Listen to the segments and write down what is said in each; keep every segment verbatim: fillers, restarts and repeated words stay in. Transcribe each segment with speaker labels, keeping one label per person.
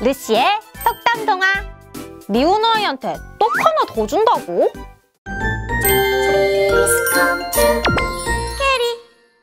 Speaker 1: 르시의 속담동화. 미운 아이한테 떡 하나 더 준다고? 캐리.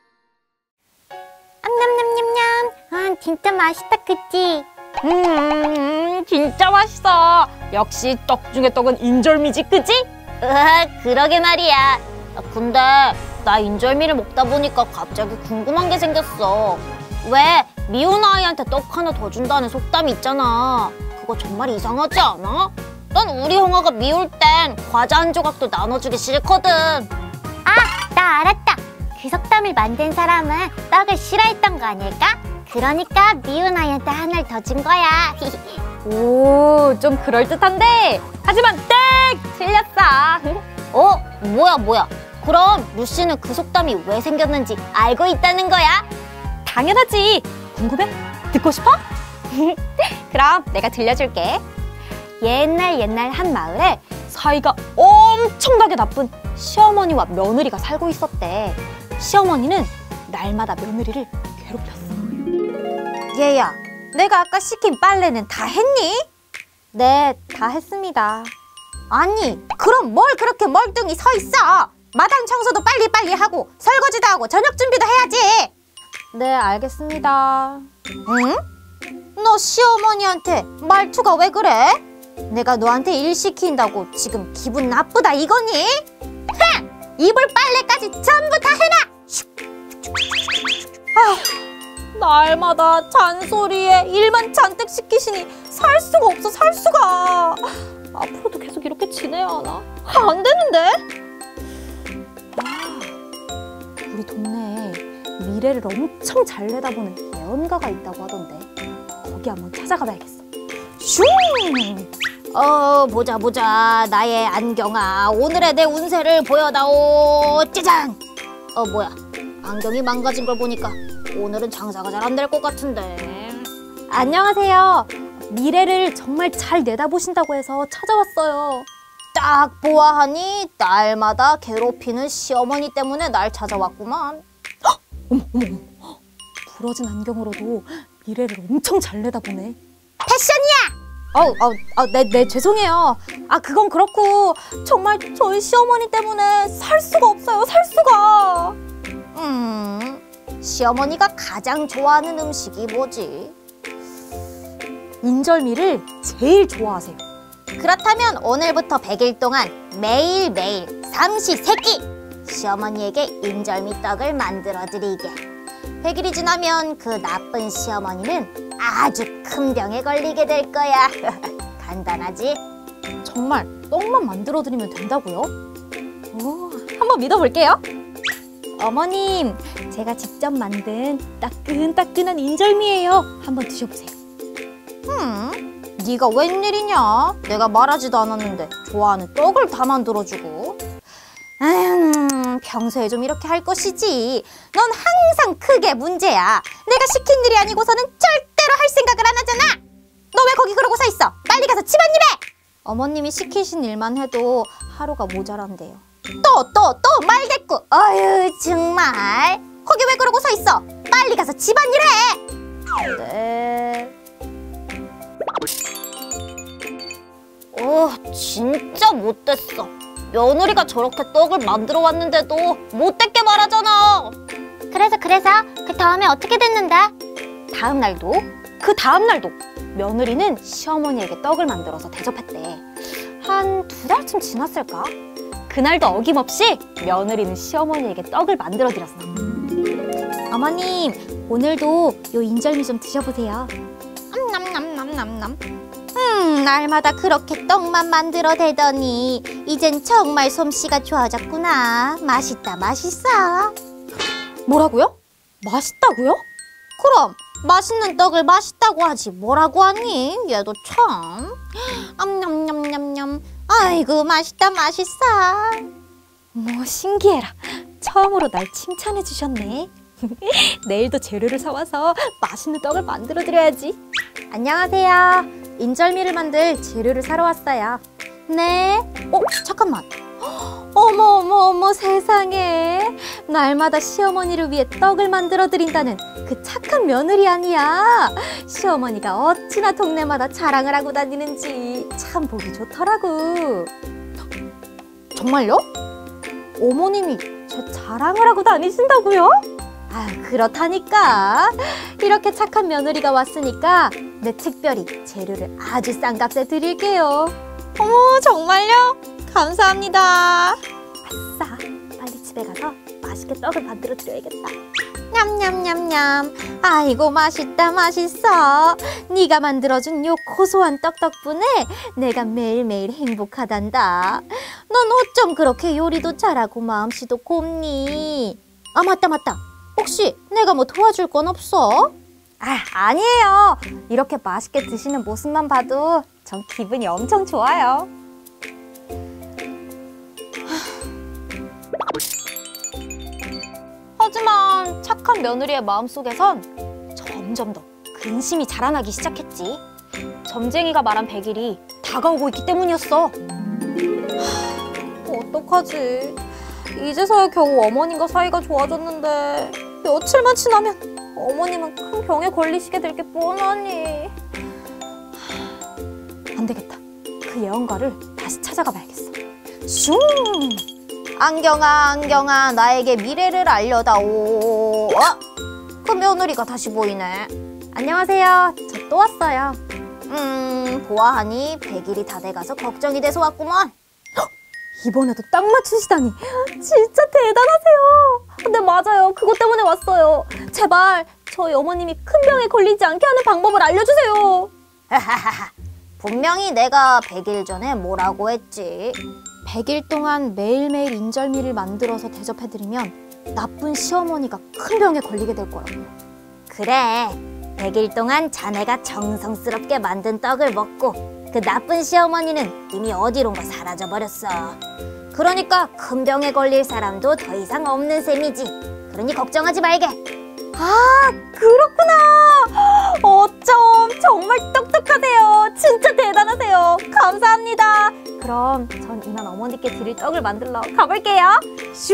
Speaker 1: 암냠냠냠냠. 아, 진짜 맛있다, 그치? 음, 진짜 맛있어. 역시 떡 중에 떡은 인절미지, 그치? 으아, 그러게 말이야. 근데 나 인절미를 먹다 보니까 갑자기 궁금한 게 생겼어. 왜 미운 아이한테 떡 하나 더 준다는 속담이 있잖아. 그거 정말 이상하지 않아? 난 우리 형아가 미울 땐 과자 한 조각도 나눠주기 싫거든. 아, 나 알았다. 그 속담을 만든 사람은 떡을 싫어했던 거 아닐까? 그러니까 미운 아이한테 하나를 더 준 거야. 오, 좀 그럴듯한데. 하지만 땡! 틀렸어. 어? 뭐야 뭐야. 그럼 루시는 그 속담이 왜 생겼는지 알고 있다는 거야? 당연하지. 궁금해? 듣고 싶어? 그럼 내가 들려줄게. 옛날 옛날 한 마을에 사이가 엄청나게 나쁜 시어머니와 며느리가 살고 있었대. 시어머니는 날마다 며느리를 괴롭혔어. 얘야, 내가 아까 시킨 빨래는 다 했니? 네, 다 했습니다. 아니, 그럼 뭘 그렇게 멀뚱히 서 있어? 마당 청소도 빨리빨리 하고 설거지도 하고 저녁 준비도 해야지. 네, 알겠습니다. 응? 너 시어머니한테 말투가 왜 그래? 내가 너한테 일 시킨다고 지금 기분 나쁘다 이거니? 흥! 이불 빨래까지 전부 다 해놔! 아, 날마다 잔소리에 일만 잔뜩 시키시니 살 수가 없어, 살 수가. 앞으로도 계속 이렇게 지내야 하나? 안 되는데? 아, 우리 동네에 미래를 엄청 잘 내다보는 예언가가 있다고 하던데 거기 한번 찾아가 봐야겠어. 슝! 어, 보자 보자. 나의 안경아, 오늘의 내 운세를 보여다오. 짜잔! 어, 뭐야, 안경이 망가진 걸 보니까 오늘은 장사가 잘 안 될 것 같은데. 안녕하세요. 미래를 정말 잘 내다보신다고 해서 찾아왔어요. 딱 보아하니 날마다 괴롭히는 시어머니 때문에 날 찾아왔구만. 헉! 어머 어머 어머, 부러진 안경으로도 미래를 엄청 잘 내다보네. 패션이야! 어우, 어우, 어, 네, 네, 죄송해요. 아, 그건 그렇고 정말 저희 시어머니 때문에 살 수가 없어요, 살 수가. 음, 시어머니가 가장 좋아하는 음식이 뭐지? 인절미를 제일 좋아하세요. 그렇다면 오늘부터 백 일 동안 매일매일 삼시세끼 시어머니에게 인절미 떡을 만들어드리게. 백 일이 지나면 그 나쁜 시어머니는 아주 큰 병에 걸리게 될 거야. 간단하지? 정말 떡만 만들어드리면 된다고요? 오, 한번 믿어볼게요. 어머님, 제가 직접 만든 따끈따끈한 인절미예요. 한번 드셔보세요. 음, 네가 웬일이냐? 내가 말하지도 않았는데 좋아하는 떡을 다 만들어주고. 음, 평소에 좀 이렇게 할 것이지. 넌 항상 크게 문제야. 내가 시킨 일이 아니고서는 절대로 할 생각을 안 하잖아. 너 왜 거기 그러고 서 있어? 빨리 가서 집안일 해! 어머님이 시키신 일만 해도 하루가 모자란대요. 또 또 또 말대꾸. 어휴, 정말. 거기 왜 그러고 서 있어? 빨리 가서 집안일 해! 네. 오, 진짜 못됐어. 며느리가 저렇게 떡을 만들어 왔는데도 못됐게 말하잖아. 그래서 그래서 그 다음에 어떻게 됐는데? 다음 날도 그 다음 날도 며느리는 시어머니에게 떡을 만들어서 대접했대. 한 두 달쯤 지났을까? 그날도 어김없이 며느리는 시어머니에게 떡을 만들어 드렸어. 어머님, 오늘도 요 인절미 좀 드셔보세요. 암남남남남남. 음, 날마다 그렇게 떡만 만들어 대더니 이젠 정말 솜씨가 좋아졌구나. 맛있다, 맛있어. 뭐라고요? 맛있다고요? 그럼 맛있는 떡을 맛있다고 하지 뭐라고 하니? 얘도 참. 암냠냠냠냠. 아이고, 맛있다, 맛있어. 뭐 신기해라. 처음으로 날 칭찬해 주셨네. 내일도 재료를 사와서 맛있는 떡을 만들어 드려야지. 안녕하세요. 인절미를 만들 재료를 사러 왔어요. 네. 어, 잠깐만. 어머 어머 어머, 세상에. 날마다 시어머니를 위해 떡을 만들어 드린다는 그 착한 며느리 아니야. 시어머니가 어찌나 동네마다 자랑을 하고 다니는지 참 보기 좋더라고. 정말요? 어머님이 제 자랑을 하고 다니신다고요? 아, 그렇다니까. 이렇게 착한 며느리가 왔으니까 내 특별히 재료를 아주 싼 값에 드릴게요. 어머, 정말요? 감사합니다. 아싸, 빨리 집에 가서 맛있게 떡을 만들어 드려야겠다. 냠냠냠냠. 아이고, 맛있다 맛있어. 네가 만들어준 요 고소한 떡 덕분에 내가 매일매일 행복하단다. 넌 어쩜 그렇게 요리도 잘하고 마음씨도 곱니? 아, 맞다 맞다. 혹시 내가 뭐 도와줄 건 없어? 아, 아니에요. 이렇게 맛있게 드시는 모습만 봐도 전 기분이 엄청 좋아요. 하지만 착한 며느리의 마음속에선 점점 더 근심이 자라나기 시작했지. 점쟁이가 말한 백 일이 다가오고 있기 때문이었어. 하, 어떡하지? 이제서야 겨우 어머님과 사이가 좋아졌는데 며칠만 지나면 어머님은 큰 병에 걸리시게 될 게 뻔하니. 안 되겠다. 그 예언가를 다시 찾아가 봐야겠어. 슝! 안경아, 안경아, 나에게 미래를 알려다오. 어? 그 며느리가 다시 보이네. 안녕하세요. 저 또 왔어요. 음, 보아하니 백 일이 다 돼가서 걱정이 돼서 왔구먼. 이번에도 딱 맞추시다니 진짜 대단하세요. 네, 맞아요. 그것 때문에 왔어요. 제발 저희 어머님이 큰 병에 걸리지 않게 하는 방법을 알려주세요. 분명히 내가 백 일 전에 뭐라고 했지. 백 일 동안 매일매일 인절미를 만들어서 대접해드리면 나쁜 시어머니가 큰 병에 걸리게 될 거라고요. 그래, 백 일 동안 자네가 정성스럽게 만든 떡을 먹고 그 나쁜 시어머니는 이미 어디론가 사라져버렸어. 그러니까 큰 병에 걸릴 사람도 더 이상 없는 셈이지. 그러니 걱정하지 말게. 아, 그렇구나. 어쩜 정말 똑똑하세요. 진짜 대단하세요. 감사합니다. 그럼 전 이만 어머니께 드릴 떡을 만들러 가볼게요. 슈!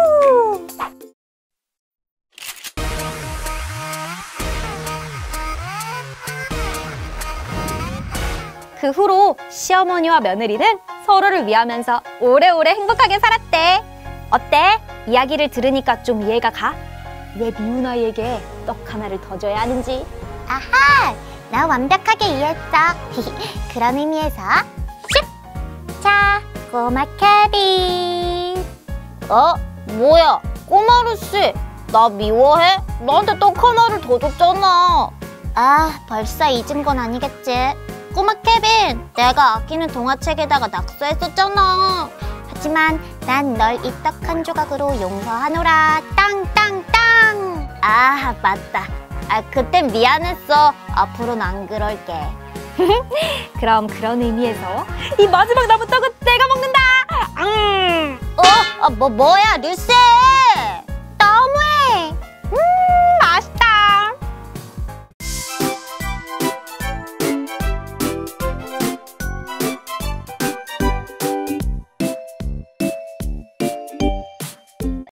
Speaker 1: 그 후로 시어머니와 며느리는 서로를 위하면서 오래오래 행복하게 살았대. 어때? 이야기를 들으니까 좀 이해가 가? 왜 미운 아이에게 떡 하나를 더 줘야 하는지.
Speaker 2: 아하! 나 완벽하게 이해했어. 그런 의미에서 슉! 자, 꼬마 케빈.
Speaker 1: 어? 뭐야? 꼬마루씨, 나 미워해? 나한테 떡 하나를 더 줬잖아.
Speaker 2: 아, 벌써 잊은 건 아니겠지? 꼬마 케빈, 내가 아끼는 동화책에다가 낙서했었잖아. 하지만 난 널 이 떡 한 조각으로 용서하노라. 땅땅땅.
Speaker 1: 아, 맞다. 아, 그땐 미안했어. 앞으로는 안 그럴게. 그럼 그런 의미에서 이 마지막 남은 떡은 내가 먹는다. 음.
Speaker 2: 어? 어, 뭐, 뭐야, 루시?